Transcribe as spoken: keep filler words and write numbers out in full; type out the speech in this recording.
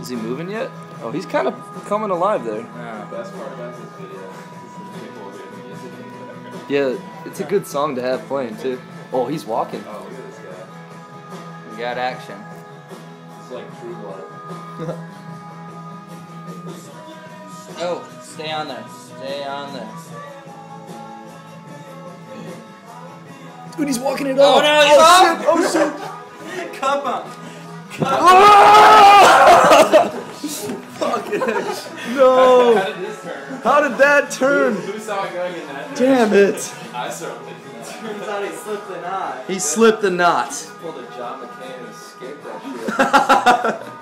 Is he moving yet? Oh, he's kind of coming alive there. Yeah. The best part about this video is people will get music in the background. Yeah, it's a good song to have playing too. Oh, he's walking. Oh, look at this guy. We got action. It's like True Blood. Oh, stay on there. Stay on there. Dude, he's walking it Oh off. no, he's off! Oh shit! Come on. Fucking no! How did this turn? How did that turn? Who saw it going in that Damn it! I certainly did. Turns out he slipped the knot. He slipped the knot. Pulled a John McCain and escaped that shit.